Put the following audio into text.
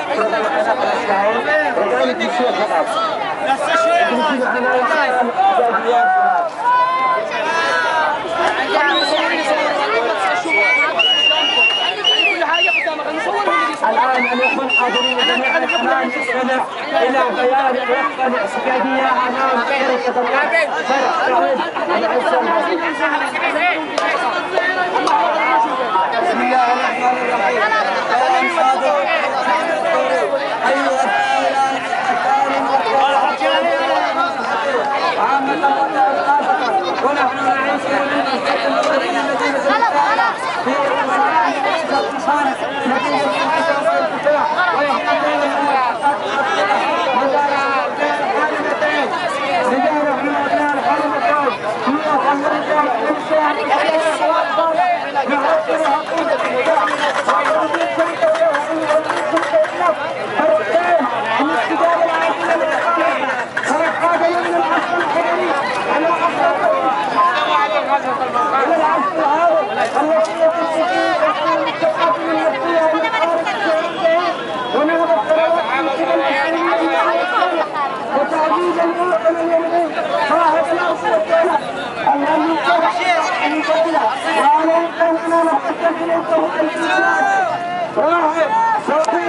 الآن أن يكون حاضرين جميع الأمام نستمع إلى بيان الوقفة الاعتقادية أمام شركة بسم الله الرحمن الرحيم. بيان صادر أيها عامة وخاصة ونحن نعيش راح